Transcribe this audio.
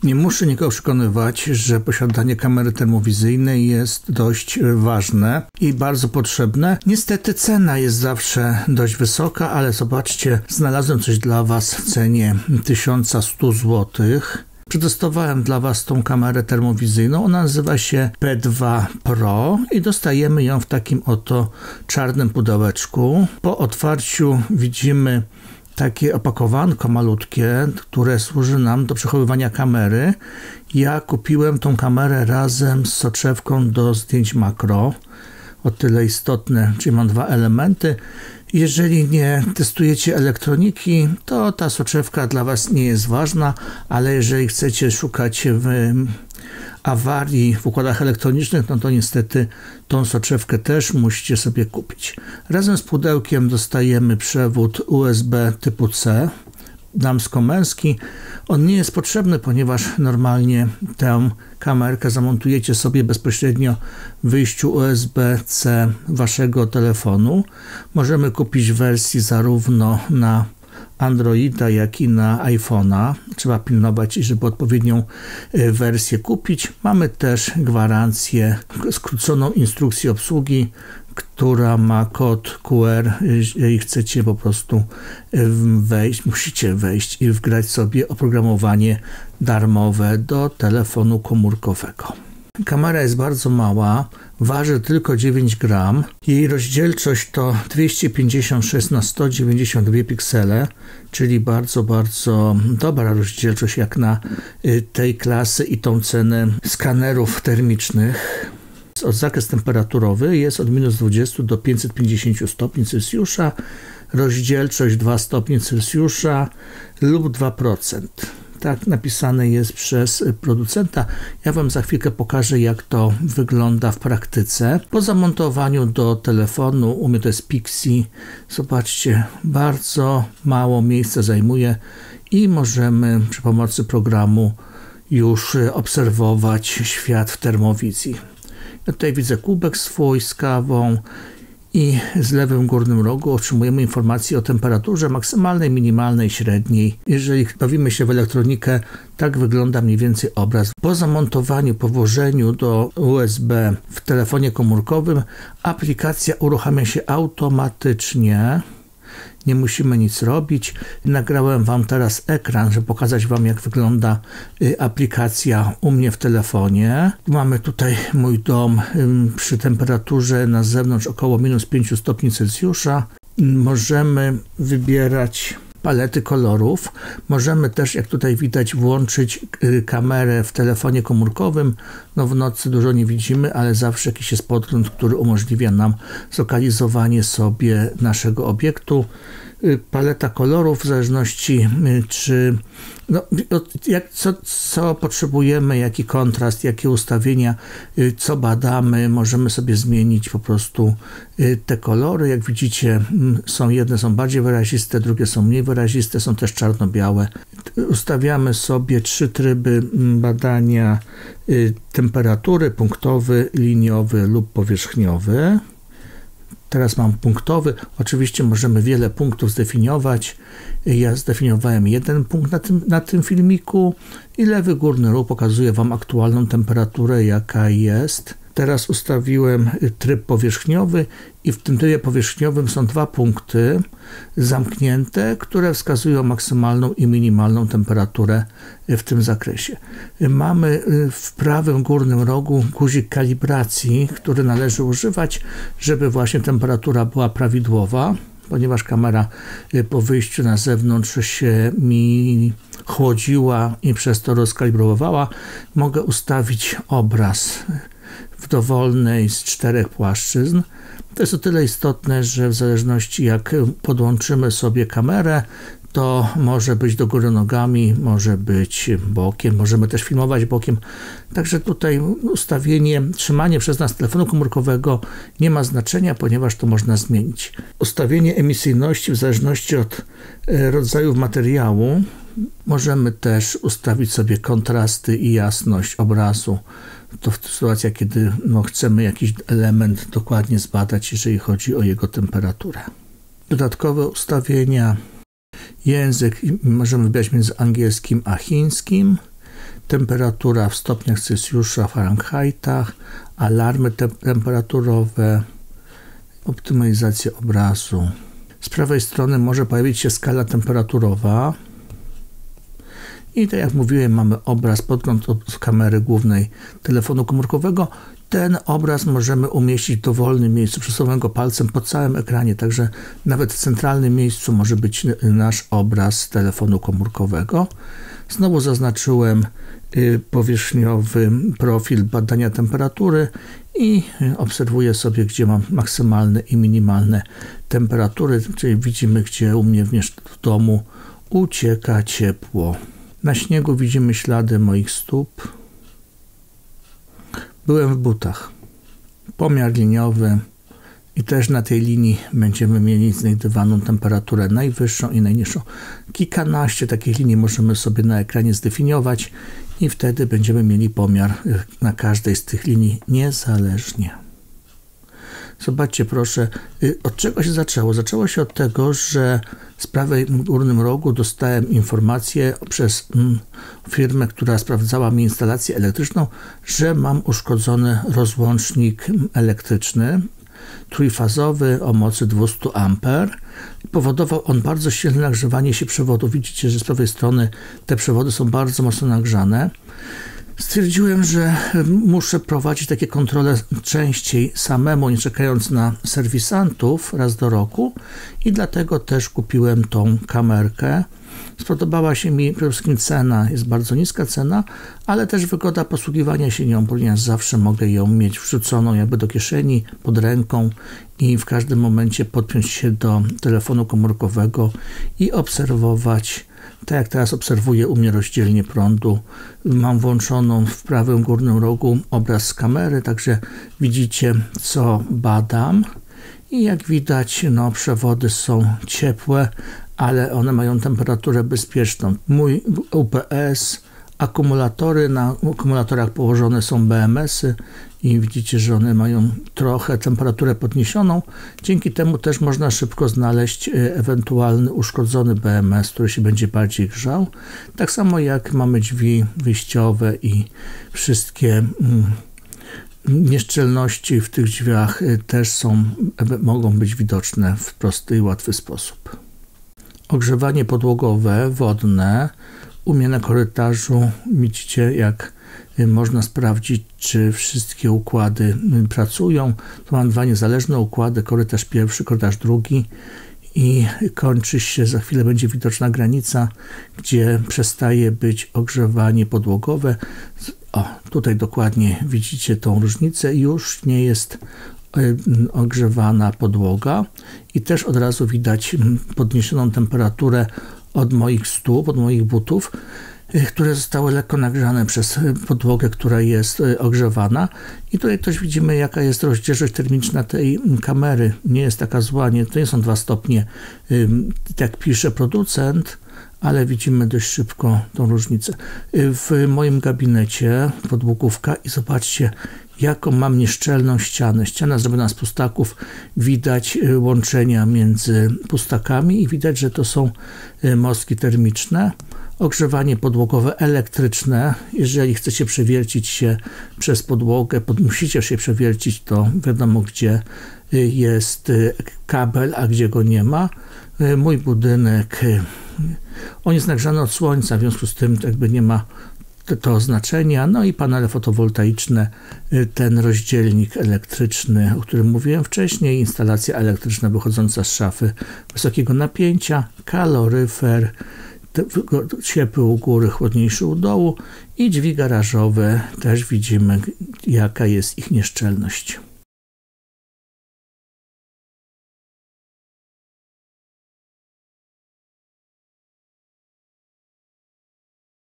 Nie muszę nikogo przekonywać, że posiadanie kamery termowizyjnej jest dość ważne i bardzo potrzebne. Niestety cena jest zawsze dość wysoka, ale zobaczcie, znalazłem coś dla Was w cenie 1100 zł. Przetestowałem dla Was tą kamerę termowizyjną. Ona nazywa się P2 Pro i dostajemy ją w takim oto czarnym pudełeczku. Po otwarciu widzimy takie opakowanko malutkie, które służy nam do przechowywania kamery. Ja kupiłem tą kamerę razem z soczewką do zdjęć makro. O tyle istotne, czyli mam dwa elementy. Jeżeli nie testujecie elektroniki, to ta soczewka dla Was nie jest ważna, ale jeżeli chcecie szukać w awarii w układach elektronicznych, no to niestety tą soczewkę też musicie sobie kupić. Razem z pudełkiem dostajemy przewód USB typu C, damsko-męski. On nie jest potrzebny, ponieważ normalnie tę kamerkę zamontujecie sobie bezpośrednio w wyjściu USB-C waszego telefonu. Możemy kupić w wersji zarówno na Androida, jak i na iPhone'a. Trzeba pilnować, żeby odpowiednią wersję kupić. Mamy też gwarancję, skróconą instrukcję obsługi, która ma kod QR. Jeżeli chcecie po prostu wejść, musicie wejść i wgrać sobie oprogramowanie darmowe do telefonu komórkowego. Kamera jest bardzo mała, waży tylko 9 gram. Jej rozdzielczość to 256 na 192 piksele, czyli bardzo dobra rozdzielczość jak na tej klasy i tą cenę skanerów termicznych. Zakres temperaturowy jest od minus 20 do 550 stopni Celsjusza, rozdzielczość 2 stopnie Celsjusza lub 2%. Tak napisane jest przez producenta. Ja Wam za chwilkę pokażę, jak to wygląda w praktyce. Po zamontowaniu do telefonu, u mnie to jest Pixi, zobaczcie, bardzo mało miejsca zajmuje i możemy przy pomocy programu już obserwować świat w termowizji. Ja tutaj widzę kubek swój z kawą i z lewym górnym rogu otrzymujemy informacje o temperaturze maksymalnej, minimalnej, średniej. Jeżeli bawimy się w elektronikę, tak wygląda mniej więcej obraz. Po zamontowaniu, po włożeniu do USB w telefonie komórkowym aplikacja uruchamia się automatycznie. Nie musimy nic robić. Nagrałem Wam teraz ekran, żeby pokazać Wam, jak wygląda aplikacja u mnie w telefonie. Mamy tutaj mój dom przy temperaturze na zewnątrz około minus 5 stopni Celsjusza. Możemy wybierać palety kolorów. Możemy też, jak tutaj widać, włączyć kamerę w telefonie komórkowym. No w nocy dużo nie widzimy, ale zawsze jakiś jest podgląd, który umożliwia nam zlokalizowanie sobie naszego obiektu. Paleta kolorów w zależności czy co potrzebujemy, jaki kontrast, jakie ustawienia, co badamy, możemy sobie zmienić po prostu te kolory. Jak widzicie, jedne są bardziej wyraziste, drugie są mniej wyraziste, są też czarno-białe. Ustawiamy sobie 3 tryby badania temperatury: punktowy, liniowy lub powierzchniowy. Teraz mam punktowy. Oczywiście możemy wiele punktów zdefiniować. Ja zdefiniowałem jeden punkt na tym filmiku i lewy górny róg pokazuje Wam aktualną temperaturę, jaka jest. Teraz ustawiłem tryb powierzchniowy i w tym trybie powierzchniowym są 2 punkty zamknięte, które wskazują maksymalną i minimalną temperaturę w tym zakresie. Mamy w prawym górnym rogu guzik kalibracji, który należy używać, żeby właśnie temperatura była prawidłowa, ponieważ kamera po wyjściu na zewnątrz się mi chłodziła i przez to rozkalibrowała. Mogę ustawić obraz w dowolnej z 4 płaszczyzn. To jest o tyle istotne, że w zależności jak podłączymy sobie kamerę, to może być do góry nogami, może być bokiem, możemy też filmować bokiem. Także tutaj ustawienie, trzymanie przez nas telefonu komórkowego nie ma znaczenia, ponieważ to można zmienić. Ustawienie emisyjności w zależności od rodzajów materiału. Możemy też ustawić sobie kontrasty i jasność obrazu. To w sytuacjach, kiedy chcemy jakiś element dokładnie zbadać, jeżeli chodzi o jego temperaturę. Dodatkowe ustawienia. Język możemy wybierać między angielskim a chińskim. temperatura w stopniach Celsjusza, Fahrenheitach, alarmy temperaturowe, optymalizacja obrazu. Z prawej strony może pojawić się skala temperaturowa. I tak jak mówiłem, mamy obraz, podgląd od kamery głównej telefonu komórkowego. Ten obraz możemy umieścić w dowolnym miejscu, przesuwam go palcem po całym ekranie, także nawet w centralnym miejscu może być nasz obraz telefonu komórkowego. Znowu zaznaczyłem powierzchniowy profil badania temperatury i obserwuję sobie, gdzie mam maksymalne i minimalne temperatury, czyli widzimy, gdzie u mnie w domu ucieka ciepło. Na śniegu widzimy ślady moich stóp. Byłem w butach. Pomiar liniowy i też na tej linii będziemy mieli znajdywaną temperaturę najwyższą i najniższą. Kilkanaście takich linii możemy sobie na ekranie zdefiniować i wtedy będziemy mieli pomiar na każdej z tych linii niezależnie. Zobaczcie proszę, od czego się zaczęło? Zaczęło się od tego, że z prawej górnym rogu dostałem informację przez firmę, która sprawdzała mi instalację elektryczną, że mam uszkodzony rozłącznik elektryczny trójfazowy o mocy 200 A. Powodował on bardzo silne nagrzewanie się przewodu. Widzicie, że z prawej strony te przewody są bardzo mocno nagrzane. Stwierdziłem, że muszę prowadzić takie kontrole częściej samemu, nie czekając na serwisantów raz do roku i dlatego też kupiłem tą kamerkę. Spodobała się mi przede wszystkim cena, jest bardzo niska cena, ale też wygoda posługiwania się nią, ponieważ zawsze mogę ją mieć wrzuconą jakby do kieszeni, pod ręką i w każdym momencie podpiąć się do telefonu komórkowego i obserwować. Tak jak teraz obserwuję u mnie rozdzielnię prądu, mam włączoną w prawym górnym rogu obraz z kamery, także widzicie, co badam i jak widać, przewody są ciepłe, ale one mają temperaturę bezpieczną. Mój UPS, akumulatory, na akumulatorach położone są BMS-y i widzicie, że one mają trochę temperaturę podniesioną. Dzięki temu też można szybko znaleźć ewentualny uszkodzony BMS, który się będzie bardziej grzał. Tak samo jak mamy drzwi wyjściowe i wszystkie nieszczelności w tych drzwiach też mogą być widoczne w prosty i łatwy sposób. Ogrzewanie podłogowe, wodne. U mnie na korytarzu widzicie, jak można sprawdzić, czy wszystkie układy pracują. Tu mam dwa niezależne układy, korytarz pierwszy, korytarz drugi i kończy się, za chwilę będzie widoczna granica, gdzie przestaje być ogrzewanie podłogowe. O, tutaj dokładnie widzicie tą różnicę, już nie jest ogrzewana podłoga i też od razu widać podniesioną temperaturę od moich stóp, od moich butów, które zostały lekko nagrzane przez podłogę, która jest ogrzewana. I tutaj też widzimy, jaka jest rozdzielczość termiczna tej kamery. Nie jest taka zła, to nie są 2 stopnie, jak pisze producent, ale widzimy dość szybko tą różnicę. W moim gabinecie podłogówka i zobaczcie, jaką mam nieszczelną ścianę. Ściana zrobiona z pustaków, widać łączenia między pustakami i widać, że to są mostki termiczne. Ogrzewanie podłogowe elektryczne. Jeżeli chcecie przewiercić się przez podłogę, musicie się przewiercić, to wiadomo, gdzie jest kabel, a gdzie go nie ma. Mój budynek, on jest nagrzany od słońca, w związku z tym jakby nie ma to znaczenia. No i panele fotowoltaiczne, ten rozdzielnik elektryczny, o którym mówiłem wcześniej, instalacja elektryczna wychodząca z szafy wysokiego napięcia, kaloryfer, ciepły u góry, chłodniejszy u dołu i drzwi garażowe. Też widzimy, jaka jest ich nieszczelność.